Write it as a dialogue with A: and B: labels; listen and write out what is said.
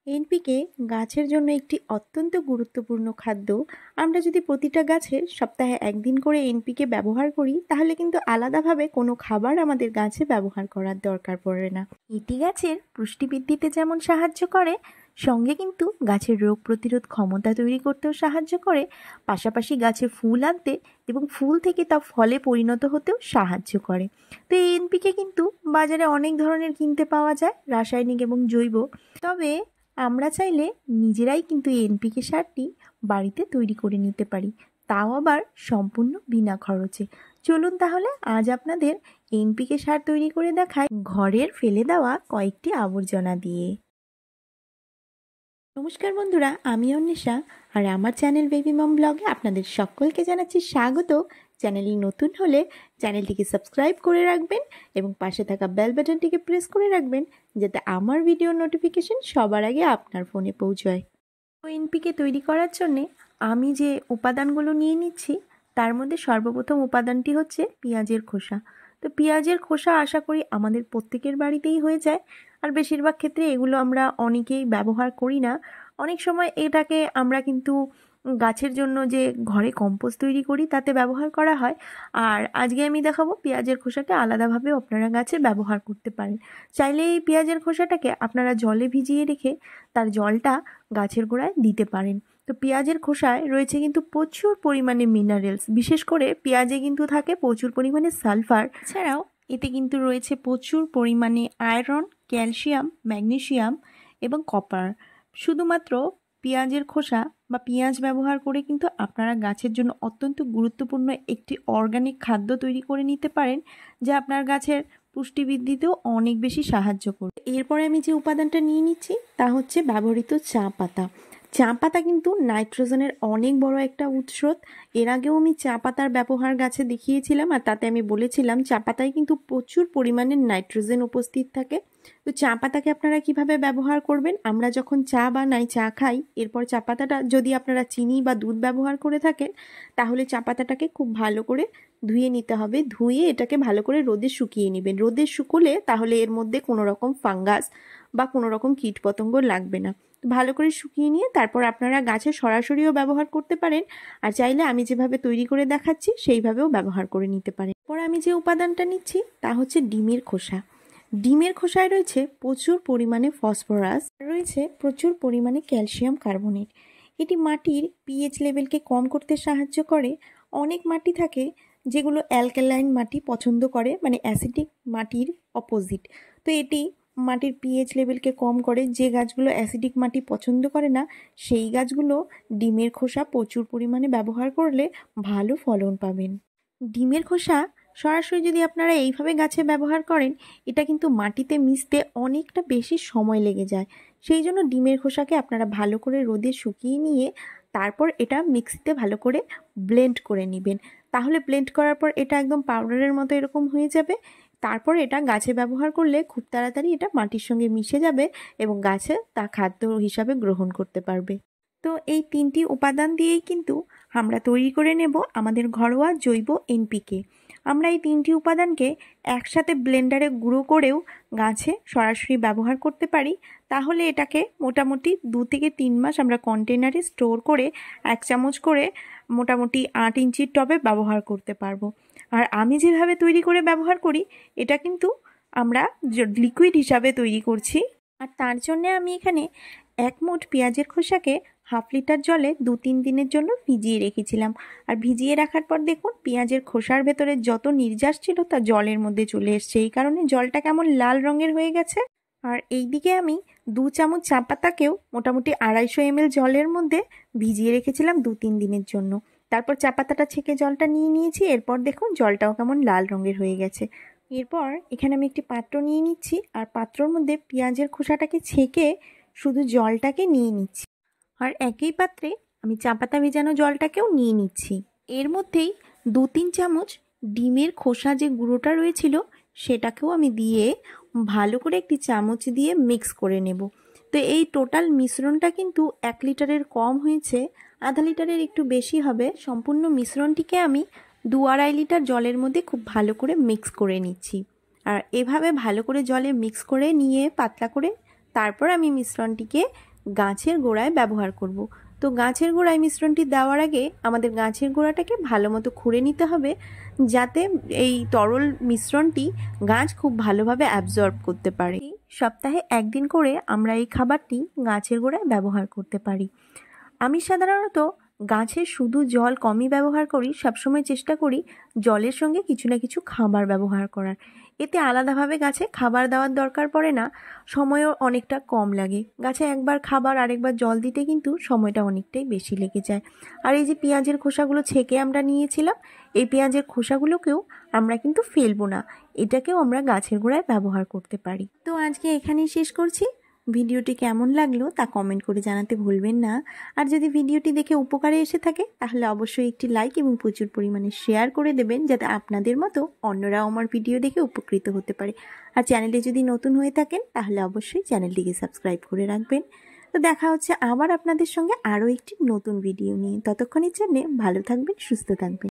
A: NPK গাছের জন্য একটি অত্যন্ত গুরুত্বপূর্ণ খাদ্য। আমরা যদি প্রতিটা গাছের সপ্তাহে একদিন করে এনপিকে ব্যবহার করি তাহলে কিন্তু আলাদাভাবে কোনো খাবার আমাদের গাছে ব্যবহার করার দরকার পড়ে না। এটি গাছের পুষ্টি বৃদ্ধিতে যেমন সাহায্য করে, সঙ্গে কিন্তু গাছের রোগ প্রতিরোধ ক্ষমতা তৈরি করতেও সাহায্য করে, পাশাপাশি গাছে ফুল আনতে এবং ফুল থেকে তা ফলে পরিণত হতেও সাহায্য করে। তো এই এনপিকে কিন্তু বাজারে অনেক ধরনের কিনতে পাওয়া যায়, রাসায়নিক এবং জৈব। তবে আমরা চাইলে নিজেরাই কিন্তু এই এনপিকে সারটি বাড়িতে তৈরি করে নিতে পারি, তাও আবার সম্পূর্ণ বিনা খরচে। চলুন তাহলে আজ আপনাদের এনপিকে সার তৈরি করে দেখাই ঘরের ফেলে দেওয়া কয়েকটি আবর্জনা দিয়ে। নমস্কার বন্ধুরা, আমি অন্বেষা আর আমার চ্যানেল বেবি মম ব্লগে আপনাদের সকলকে জানাচ্ছি স্বাগত। চ্যানেলটি নতুন হলে চ্যানেলটিকে সাবস্ক্রাইব করে রাখবেন এবং পাশে থাকা বেল বাটনটিকে প্রেস করে রাখবেন যাতে আমার ভিডিও নোটিফিকেশন সবার আগে আপনার ফোনে পৌঁছয়। এনপিকে তৈরি করার জন্যে আমি যে উপাদানগুলো নিয়ে নিচ্ছি তার মধ্যে সর্বপ্রথম উপাদানটি হচ্ছে পেঁয়াজের খোসা। তো পেঁয়াজের খোসা আশা করি আমাদের প্রত্যেকের বাড়িতেই হয়ে যায়, আর বেশিরভাগ ক্ষেত্রে এগুলো আমরা অনেকেই ব্যবহার করি না। অনেক সময় এটাকে আমরা কিন্তু গাছের জন্য যে ঘরে কম্পোস্ট তৈরি করি তাতে ব্যবহার করা হয়। আর আজকে আমি দেখাবো পেঁয়াজের খোসাকে আলাদাভাবে আপনারা গাছে ব্যবহার করতে পারেন। চাইলে এই পেঁয়াজের খোসাটাকে আপনারা জলে ভিজিয়ে রেখে তার জলটা গাছের গোড়ায় দিতে পারেন। তো পেঁয়াজের খোসায় রয়েছে কিন্তু প্রচুর পরিমাণে মিনারেলস, বিশেষ করে পেঁয়াজে কিন্তু থাকে প্রচুর পরিমাণে সালফার। এছাড়াও এতে কিন্তু রয়েছে প্রচুর পরিমাণে আয়রন, ক্যালসিয়াম, ম্যাগনেসিয়াম এবং কপার। শুধুমাত্র পেঁয়াজের খোসা বা পেঁয়াজ ব্যবহার করে কিন্তু আপনারা গাছের জন্য অত্যন্ত গুরুত্বপূর্ণ একটি অর্গানিক খাদ্য তৈরি করে নিতে পারেন, যা আপনার গাছের পুষ্টি বৃদ্ধিতেও অনেক বেশি সাহায্য করবে। এরপরে আমি যে উপাদানটা নিয়ে নিচ্ছি তা হচ্ছে ব্যবহৃত চা পাতা। চা পাতা কিন্তু নাইট্রোজেনের অনেক বড় একটা উৎস। এর আগেও আমি চা পাতার ব্যবহার গাছে দেখিয়েছিলাম, আর তাতে আমি বলেছিলাম চা পাতায় কিন্তু প্রচুর পরিমাণে নাইট্রোজেন উপস্থিত থাকে। তো চা পাতাকে আপনারা কিভাবে ব্যবহার করবেন, আমরা যখন চা বানাই, চা খাই, এরপর চা পাতাটা যদি আপনারা চিনি বা দুধ ব্যবহার করে থাকেন তাহলে চা পাতাটাকে খুব ভালো করে ধুয়ে নিতে হবে। ধুয়ে এটাকে ভালো করে রোদে শুকিয়ে নেবেন। রোদে শুকোলে তাহলে এর মধ্যে কোনো রকম ফাঙ্গাস বা কোনো রকম কীটপতঙ্গ লাগবে না। ভালো করে শুকিয়ে নিয়ে তারপর আপনারা গাছে সরাসরিও ব্যবহার করতে পারেন, আর চাইলে আমি যেভাবে তৈরি করে দেখাচ্ছি সেইভাবেও ব্যবহার করে নিতে পারেন। এরপর আমি যে উপাদানটা নিচ্ছি তা হচ্ছে ডিমের খোসা। ডিমের খোসায় রয়েছে প্রচুর পরিমাণে ফসফরাস, রয়েছে প্রচুর পরিমাণে ক্যালসিয়াম কার্বনেট। এটি মাটির পিএইচ লেভেলকে কম করতে সাহায্য করে। অনেক মাটি থাকে যেগুলো অ্যালকালাইন মাটি পছন্দ করে, মানে অ্যাসিডিক মাটির অপোজিট। তো এটি মাটির পিএইচ লেভেলকে কম করে। যে গাছগুলো অ্যাসিডিক মাটি পছন্দ করে না সেই গাছগুলো ডিমের খোসা প্রচুর পরিমাণে ব্যবহার করলে ভালো ফলন পাবেন। ডিমের খোসা সরাসরি যদি আপনারা এইভাবে গাছে ব্যবহার করেন এটা কিন্তু মাটিতে মিশতে অনেকটা বেশি সময় লেগে যায়। সেই জন্য ডিমের খোসাকে আপনারা ভালো করে রোদে শুকিয়ে নিয়ে তারপর এটা মিক্সিতে ভালো করে ব্লেন্ড করে নেবেন। তাহলে ব্লেন্ড করার পর এটা একদম পাউডারের মতো এরকম হয়ে যাবে। তারপর এটা গাছে ব্যবহার করলে খুব তাড়াতাড়ি এটা মাটির সঙ্গে মিশে যাবে এবং গাছে তা খাদ্য হিসাবে গ্রহণ করতে পারবে। তো এই তিনটি উপাদান দিয়েই কিন্তু আমরা তৈরি করে নেব আমাদের ঘরোয়া জৈব এনপিকে। আমরা এই তিনটি উপাদানকে একসাথে ব্লেন্ডারে গুঁড়ো করেও গাছে সরাসরি ব্যবহার করতে পারি। তাহলে এটাকে মোটামুটি 2 থেকে 3 মাস আমরা কন্টেনারে স্টোর করে 1 চামচ করে মোটামুটি 8 ইঞ্চির টবে ব্যবহার করতে পারবো। আর আমি যেভাবে তৈরি করে ব্যবহার করি এটা কিন্তু আমরা লিকুইড হিসাবে তৈরি করছি। আর তার জন্যে আমি এখানে 1 মুঠ পেঁয়াজের খোসাকে 1/2 লিটার জলে 2-3 দিনের জন্য ভিজিয়ে রেখেছিলাম। আর ভিজিয়ে রাখার পর দেখুন পেঁয়াজের খোসার ভেতরে যত নির্যাস ছিল তা জলের মধ্যে চলে এসছে। এই কারণে জলটা কেমন লাল রঙের হয়ে গেছে। আর এইদিকে আমি 2 চামচ চা পাতাকেও মোটামুটি 250 ml জলের মধ্যে ভিজিয়ে রেখেছিলাম 2-3 দিনের জন্য। তারপর চা পাতাটা ছেঁকে জলটা নিয়ে নিয়েছি। এরপর দেখুন জলটাও কেমন লাল রঙের হয়ে গেছে। এরপর এখানে আমি একটি পাত্র নিয়ে নিচ্ছি, আর পাত্রর মধ্যে পেঁয়াজের খোসাটাকে ছেঁকে শুধু জলটাকে নিয়ে নিচ্ছি। আর একই পাত্রে আমি চা পাতা ভেজানো জলটাকেও নিয়ে নিচ্ছি। এর মধ্যেই 2-3 চামচ ডিমের খোসা যে গুঁড়োটা রয়েছিল সেটাকেও আমি দিয়ে ভালো করে একটি চামচ দিয়ে মিক্স করে নেব। তো এই টোটাল মিশ্রণটা কিন্তু 1 লিটারের কম হয়েছে, আধা লিটারের একটু বেশি হবে। সম্পূর্ণ মিশ্রণটিকে আমি 2-2.5 লিটার জলের মধ্যে খুব ভালো করে মিক্স করে নিচ্ছি। আর এভাবে ভালো করে জলে মিক্স করে নিয়ে পাতলা করে তারপর আমি মিশ্রণটিকে গাছের গোড়ায় ব্যবহার করব। তো গাছের গোড়ায় মিশ্রণটি দেওয়ার আগে আমাদের গাছের গোড়াটাকে ভালো মতো খুঁড়ে নিতে হবে, যাতে এই তরল মিশ্রণটি গাছ খুব ভালোভাবে অ্যাবজর্ব করতে পারে। সপ্তাহে একদিন করে আমরা এই খাবারটি গাছের গোড়ায় ব্যবহার করতে পারি। আমি সাধারণত গাছে শুধু জল কমই ব্যবহার করি, সবসময় চেষ্টা করি জলের সঙ্গে কিছু না কিছু খাবার ব্যবহার করার। এতে আলাদাভাবে গাছে খাবার দেওয়ার দরকার পড়ে না, সময়ও অনেকটা কম লাগে। গাছে একবার খাবার আরেকবার জল দিতে কিন্তু সময়টা অনেকটাই বেশি লেগে যায়। আর এই যে পেঁয়াজের খোসাগুলো ছেঁকে আমরা নিয়েছিলাম, এই পেঁয়াজের খোসাগুলোকেও আমরা কিন্তু ফেলবো না, এটাকেও আমরা গাছের গোড়ায় ব্যবহার করতে পারি। তো আজকে এখানেই শেষ করছি। ভিডিওটি কেমন লাগলো তা কমেন্ট করে জানাতে ভুলবেন না। আর যদি ভিডিওটি দেখে উপকারে এসে থাকে তাহলে অবশ্যই একটি লাইক এবং প্রচুর পরিমাণে শেয়ার করে দেবেন, যাতে আপনাদের মতো অন্যরাও আমার ভিডিও দেখে উপকৃত হতে পারে। আর চ্যানেলে যদি নতুন হয়ে থাকেন তাহলে অবশ্যই চ্যানেলটিকে সাবস্ক্রাইব করে রাখবেন। তো দেখা হচ্ছে আবার আপনাদের সঙ্গে আরও একটি নতুন ভিডিও নিয়ে। ততক্ষণের জন্যে ভালো থাকবেন, সুস্থ থাকবেন।